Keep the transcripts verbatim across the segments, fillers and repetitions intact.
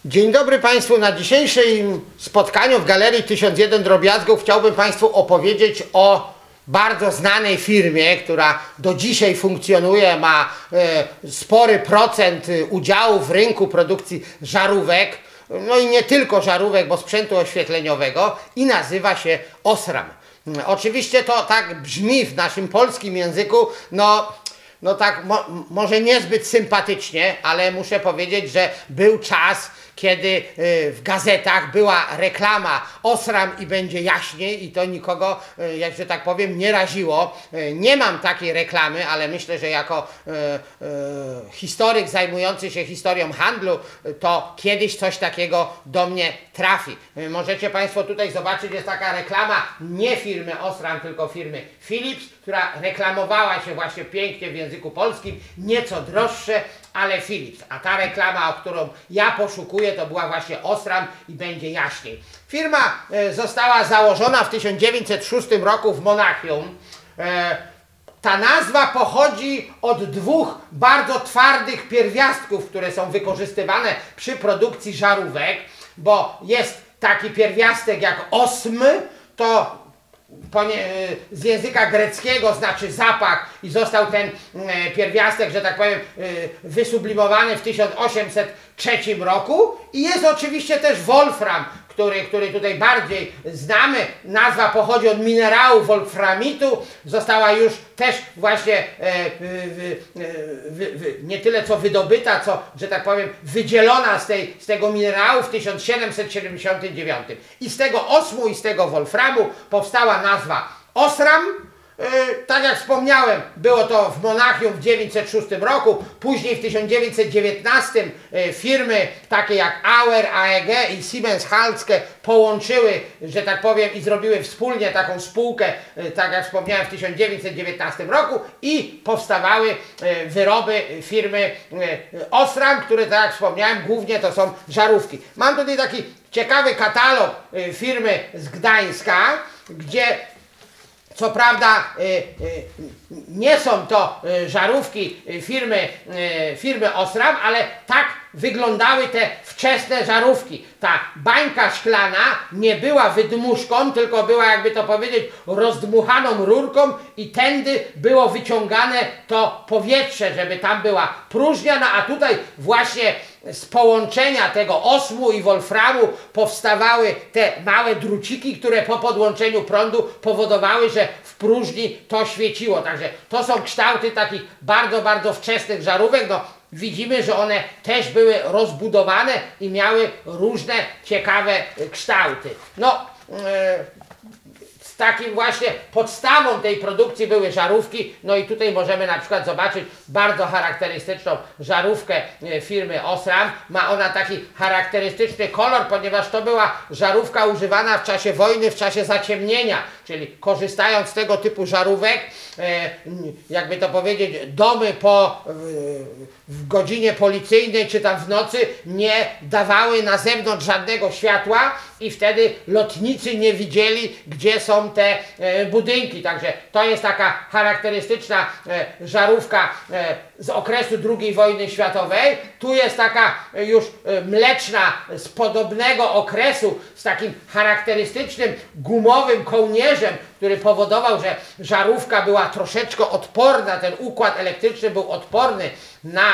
Dzień dobry Państwu. Na dzisiejszym spotkaniu w Galerii tysiąc jeden Drobiazgów chciałbym Państwu opowiedzieć o bardzo znanej firmie, która do dzisiaj funkcjonuje, ma e, spory procent udziału w rynku produkcji żarówek, no i nie tylko żarówek, bo sprzętu oświetleniowego, i nazywa się Osram. Oczywiście to tak brzmi w naszym polskim języku, no No tak, mo, może niezbyt sympatycznie, ale muszę powiedzieć, że był czas, kiedy y, w gazetach była reklama Osram i będzie jaśniej, i to nikogo, y, jak że tak powiem, nie raziło. Y, nie mam takiej reklamy, ale myślę, że jako y, y, historyk zajmujący się historią handlu, y, to kiedyś coś takiego do mnie trafi. Y, możecie Państwo tutaj zobaczyć, jest taka reklama nie firmy Osram, tylko firmy Philips, która reklamowała się właśnie pięknie w języku polskim, nieco droższe, ale Philips. A ta reklama, o którą ja poszukuję, to była właśnie Osram i będzie jaśniej. Firma e, została założona w tysiąc dziewięćset szóstym roku w Monachium. E, ta nazwa pochodzi od dwóch bardzo twardych pierwiastków, które są wykorzystywane przy produkcji żarówek, bo jest taki pierwiastek jak osm, to z języka greckiego znaczy zapach, i został ten pierwiastek, że tak powiem, wysublimowany w tysiąc osiemset trzecim roku. I jest oczywiście też wolfram, który, który tutaj bardziej znamy. Nazwa pochodzi od minerału wolframitu. Została już też właśnie e, wy, wy, wy, nie tyle co wydobyta, co, że tak powiem, wydzielona z, tej, z tego minerału w tysiąc siedemset siedemdziesiątym dziewiątym. I z tego osmu i z tego wolframu powstała nazwa Osram. Yy, tak jak wspomniałem, było to w Monachium w tysiąc dziewięćset szóstym roku, później w tysiąc dziewięćset dziewiętnastym yy, firmy takie jak Auer, A E G i Siemens Halske połączyły, że tak powiem, i zrobiły wspólnie taką spółkę, yy, tak jak wspomniałem, w tysiąc dziewięćset dziewiętnastym roku, i powstawały yy, wyroby firmy yy, Osram, które, tak jak wspomniałem, głównie to są żarówki. Mam tutaj taki ciekawy katalog yy, firmy z Gdańska, gdzie co prawda y, y, nie są to y, żarówki firmy, y, firmy Osram, ale tak wyglądały te wczesne żarówki. Ta bańka szklana nie była wydmuszką, tylko była, jakby to powiedzieć, rozdmuchaną rurką, i tędy było wyciągane to powietrze, żeby tam była próżnia, no a tutaj właśnie z połączenia tego osmu i wolframu powstawały te małe druciki, które po podłączeniu prądu powodowały, że w próżni to świeciło. Także to są kształty takich bardzo, bardzo wczesnych żarówek. No, widzimy, że one też były rozbudowane i miały różne ciekawe kształty. No, e, z takim właśnie podstawą tej produkcji były żarówki. No i tutaj możemy na przykład zobaczyć bardzo charakterystyczną żarówkę firmy Osram. Ma ona taki charakterystyczny kolor, ponieważ to była żarówka używana w czasie wojny, w czasie zaciemnienia, czyli korzystając z tego typu żarówek, jakby to powiedzieć, domy po w godzinie policyjnej czy tam w nocy nie dawały na zewnątrz żadnego światła, i wtedy lotnicy nie widzieli, gdzie są te e, budynki. Także to jest taka charakterystyczna e, żarówka e, z okresu drugiej wojny światowej. Tu jest taka e, już e, mleczna z podobnego okresu, z takim charakterystycznym gumowym kołnierzem, który powodował, że żarówka była troszeczkę odporna, ten układ elektryczny był odporny na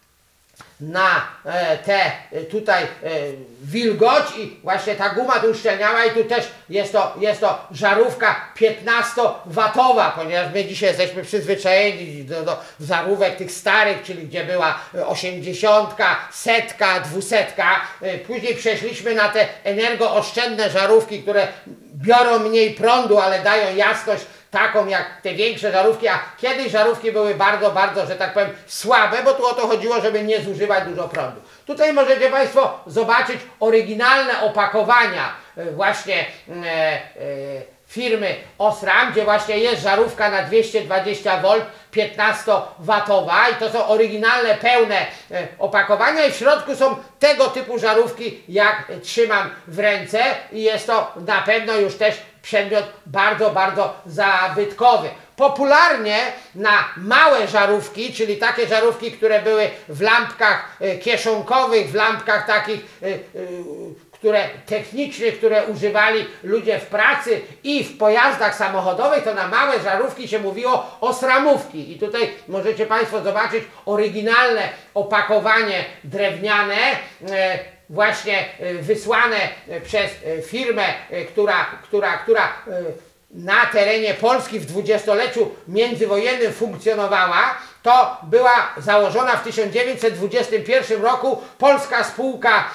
na e, te e, tutaj e, wilgoć, i właśnie ta guma tu uszczelniała, i tu też jest to, jest to żarówka piętnastowatowa, ponieważ my dzisiaj jesteśmy przyzwyczajeni do, do żarówek tych starych, czyli gdzie była osiemdziesiątka, setka, dwusetka. E, później przeszliśmy na te energooszczędne żarówki, które biorą mniej prądu, ale dają jasność taką jak te większe żarówki, a kiedyś żarówki były bardzo, bardzo, że tak powiem, słabe, bo tu o to chodziło, żeby nie zużywać dużo prądu. Tutaj możecie Państwo zobaczyć oryginalne opakowania właśnie e, e, firmy Osram, gdzie właśnie jest żarówka na dwieście dwadzieścia wolt piętnastowatowa, i to są oryginalne, pełne e, opakowania, i w środku są tego typu żarówki, jak trzymam w ręce, i jest to na pewno już też przedmiot bardzo, bardzo zabytkowy. Popularnie na małe żarówki, czyli takie żarówki, które były w lampkach kieszonkowych, w lampkach takich, które technicznych, które używali ludzie w pracy i w pojazdach samochodowych, to na małe żarówki się mówiło osramówki. I tutaj możecie Państwo zobaczyć oryginalne opakowanie drewniane, właśnie wysłane przez firmę, która, która, która na terenie Polski w dwudziestoleciu międzywojennym funkcjonowała. To była założona w tysiąc dziewięćset dwudziestym pierwszym roku polska spółka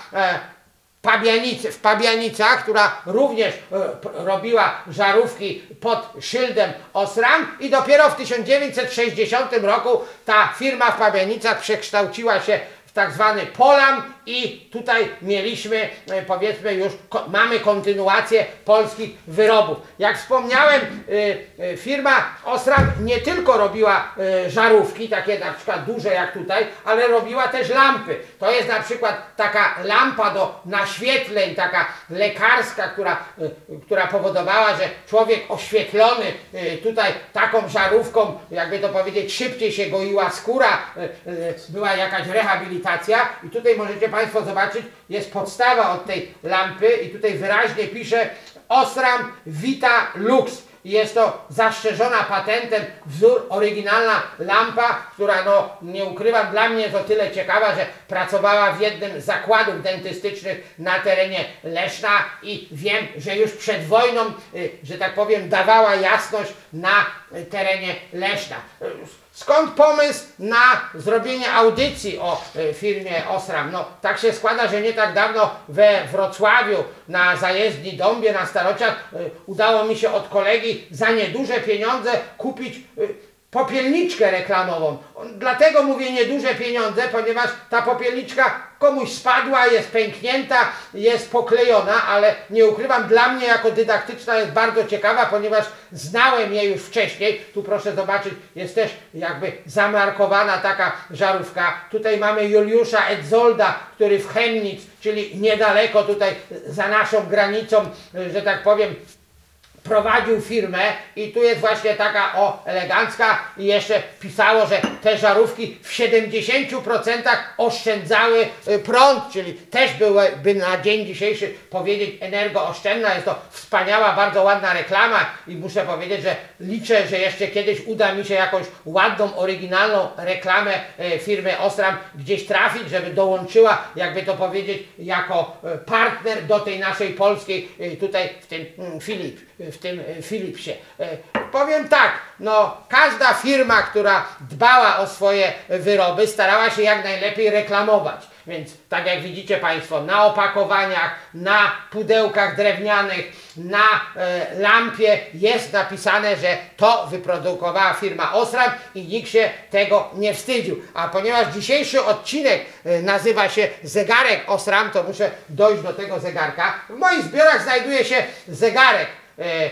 Pabianice, w Pabianicach, która również e, robiła żarówki pod szyldem Osram, i dopiero w tysiąc dziewięćset sześćdziesiątym roku ta firma w Pabianicach przekształciła się w tak zwany Polam i tutaj mieliśmy, e, powiedzmy już, ko mamy kontynuację polskich wyrobów. Jak wspomniałem, e, e, firma Osram nie tylko robiła e, żarówki, takie na przykład duże jak tutaj, ale robiła też lampy. To jest na przykład taka lampa do naświetleń, taka lekarska, która, e, która powodowała, że człowiek oświetlony e, tutaj taką żarówką, jakby to powiedzieć, szybciej się goiła skóra, e, e, była jakaś rehabilitacja. I tutaj możecie Państwo zobaczyć, jest podstawa od tej lampy i tutaj wyraźnie pisze Osram Vita Lux. Jest to zastrzeżona patentem, wzór, oryginalna lampa, która, no nie ukrywam, dla mnie to tyle ciekawa, że pracowała w jednym z zakładów dentystycznych na terenie Leszna i wiem, że już przed wojną, że tak powiem, dawała jasność na terenie Leszna. Skąd pomysł na zrobienie audycji o firmie Osram? No tak się składa, że nie tak dawno we Wrocławiu na zajezdni Dąbie na Starociach udało mi się od kolegi za nieduże pieniądze kupić popielniczkę reklamową. Dlatego mówię nieduże pieniądze, ponieważ ta popielniczka komuś spadła, jest pęknięta, jest poklejona, ale nie ukrywam, dla mnie jako dydaktyczna jest bardzo ciekawa, ponieważ znałem je już wcześniej. Tu proszę zobaczyć, jest też jakby zamarkowana taka żarówka. Tutaj mamy Juliusza Edzolda, który w Chemnitz, czyli niedaleko tutaj za naszą granicą, że tak powiem, prowadził firmę i tu jest właśnie taka o elegancka i jeszcze pisało, że te żarówki w siedemdziesięciu procentach oszczędzały prąd, czyli też byłyby na dzień dzisiejszy powiedzieć energooszczędna. Jest to wspaniała, bardzo ładna reklama i muszę powiedzieć, że liczę, że jeszcze kiedyś uda mi się jakąś ładną, oryginalną reklamę firmy Osram gdzieś trafić, żeby dołączyła, jakby to powiedzieć, jako partner do tej naszej polskiej tutaj w tym Filip. w tym Philipsie. Powiem tak, no każda firma, która dbała o swoje wyroby, starała się jak najlepiej reklamować. Więc tak jak widzicie Państwo, na opakowaniach, na pudełkach drewnianych, na e, lampie jest napisane, że to wyprodukowała firma Osram i nikt się tego nie wstydził. A ponieważ dzisiejszy odcinek e, nazywa się Zegarek Osram, to muszę dojść do tego zegarka. W moich zbiorach znajduje się zegarek E,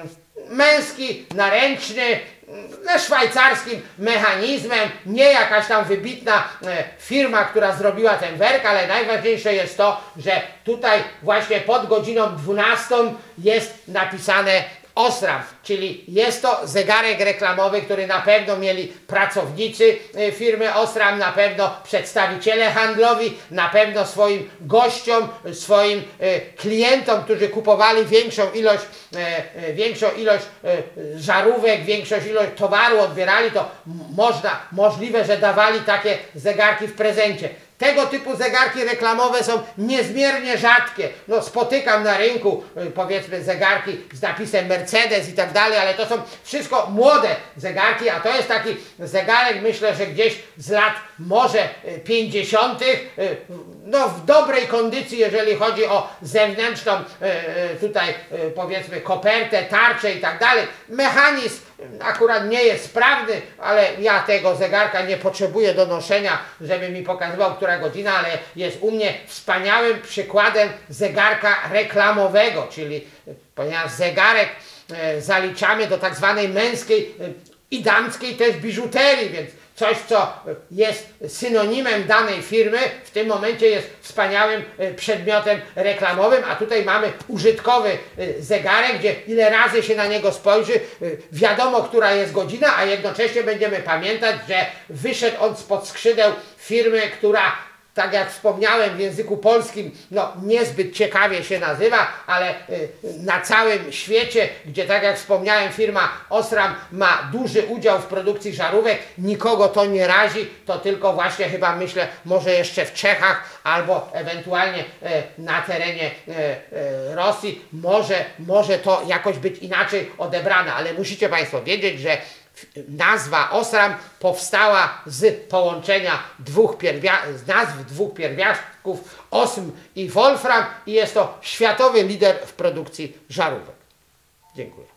męski, naręczny, ze szwajcarskim mechanizmem, nie jakaś tam wybitna e, firma, która zrobiła ten werk, ale najważniejsze jest to, że tutaj właśnie pod godziną dwunastą jest napisane Osram, czyli jest to zegarek reklamowy, który na pewno mieli pracownicy firmy Osram, na pewno przedstawiciele handlowi, na pewno swoim gościom, swoim klientom, którzy kupowali większą ilość, większą ilość żarówek, większą ilość towaru odbierali, to można, możliwe, że dawali takie zegarki w prezencie. Tego typu zegarki reklamowe są niezmiernie rzadkie. No, spotykam na rynku, powiedzmy, zegarki z napisem Mercedes i tak dalej, ale to są wszystko młode zegarki, a to jest taki zegarek, myślę, że gdzieś z lat może pięćdziesiątych. No, w dobrej kondycji, jeżeli chodzi o zewnętrzną tutaj, powiedzmy, kopertę, tarczę i tak dalej. Mechanizm akurat nie jest sprawny, ale ja tego zegarka nie potrzebuję do noszenia, żeby mi pokazywał, która godzina, ale jest u mnie wspaniałym przykładem zegarka reklamowego, czyli ponieważ zegarek e, zaliczamy do tak zwanej męskiej e, i damskiej też biżuterii, więc coś, co jest synonimem danej firmy, w tym momencie jest wspaniałym przedmiotem reklamowym, a tutaj mamy użytkowy zegarek, gdzie ile razy się na niego spojrzy, wiadomo, która jest godzina, a jednocześnie będziemy pamiętać, że wyszedł on spod skrzydeł firmy, która, tak jak wspomniałem, w języku polskim no, niezbyt ciekawie się nazywa, ale y, na całym świecie, gdzie, tak jak wspomniałem, firma Osram ma duży udział w produkcji żarówek, nikogo to nie razi, to tylko właśnie chyba myślę, może jeszcze w Czechach albo ewentualnie y, na terenie y, y, Rosji może, może to jakoś być inaczej odebrane, ale musicie Państwo wiedzieć, że nazwa Osram powstała z połączenia dwóch pierwia- z nazw dwóch pierwiastków osm i wolfram i jest to światowy lider w produkcji żarówek. Dziękuję.